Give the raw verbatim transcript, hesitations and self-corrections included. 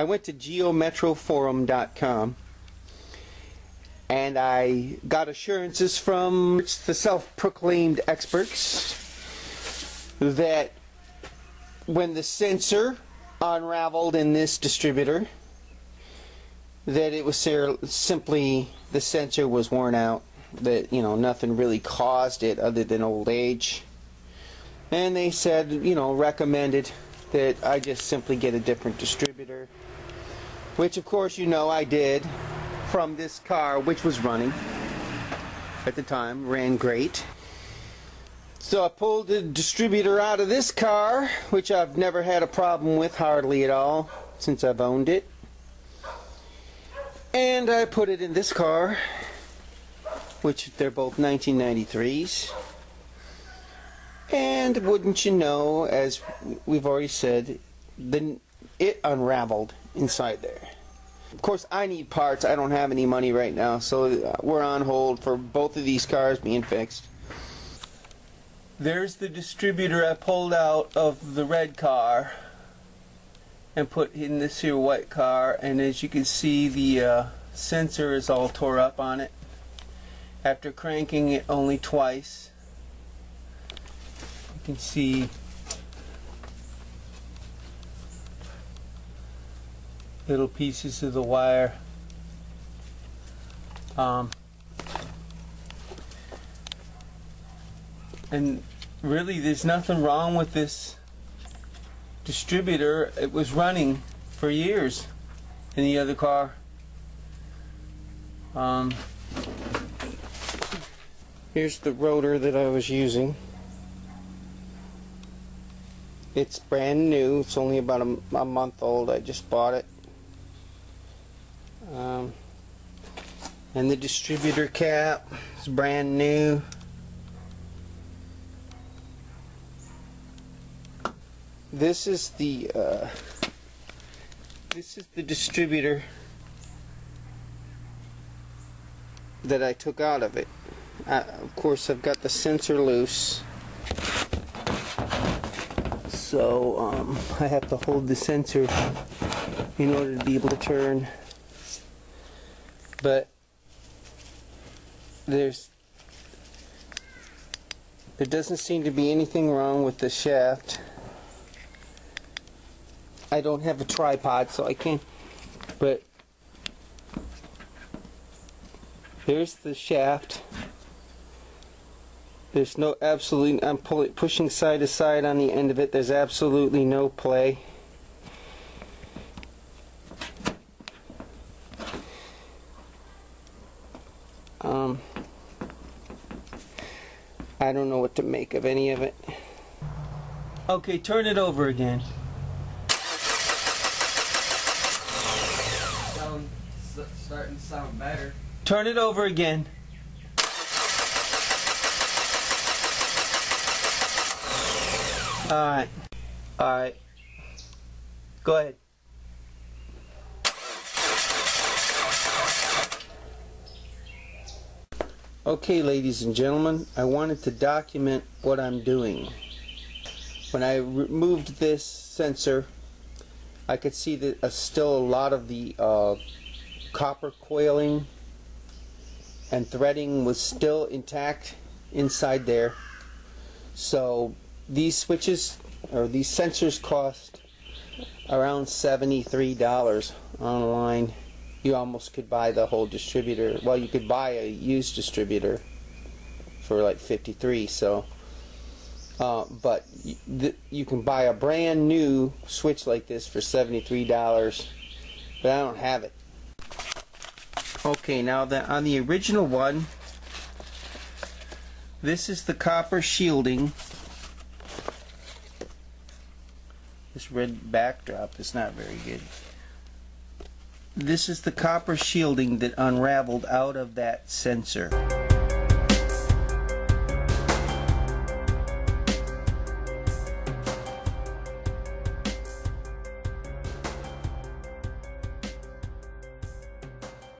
went to geometroforum dot com and I got assurances from the self-proclaimed experts that when the sensor unraveled in this distributor, that it was simply the sensor was worn out, that, you know, nothing really caused it other than old age. And they said, you know, recommended that I just simply get a different distributor, which of course, you know, I did from this car, which was running at the time, ran great. So I pulled the distributor out of this car, which I've never had a problem with hardly at all since I've owned it, and I put it in this car, which they're both nineteen ninety-threes. And wouldn't you know, as we've already said, the, it unraveled inside there. Of course, I need parts. I don't have any money right now, so we're on hold for both of these cars being fixed. There's the distributor I pulled out of the red car and put in this here white car, and as you can see, the uh, sensor is all tore up on it after cranking it only twice. You can see little pieces of the wire. Um, and really there's nothing wrong with this distributor. It was running for years in the other car. Um, here's the rotor that I was using. It's brand new. It's only about a, a month old. I just bought it. Um, and the distributor cap is brand new. This is the uh, this is the distributor that I took out of it. Uh, of course, I've got the sensor loose, so um, I have to hold the sensor in order to be able to turn. But there's there doesn't seem to be anything wrong with the shaft. I don't have a tripod, so I can't, but there's the shaft. There's no absolutely, I'm pulling, pushing side to side on the end of it. There's absolutely no play. Um, I don't know what to make of any of it. Okay, turn it over again. Sound, starting to sound better. Turn it over again. Alright. Alright. Go ahead. Okay, ladies and gentlemen, I wanted to document what I'm doing. When I removed this sensor, I could see that uh, still a lot of the uh, copper coiling and threading was still intact inside there. So these switches, or these sensors, cost around seventy-three dollars online. You almost could buy the whole distributor. Well, you could buy a used distributor for like fifty-three. So, uh, but th you can buy a brand new switch like this for seventy-three dollars. But I don't have it. Okay, now the, on the original one, this is the copper shielding. This red backdrop is not very good. This is the copper shielding that unraveled out of that sensor.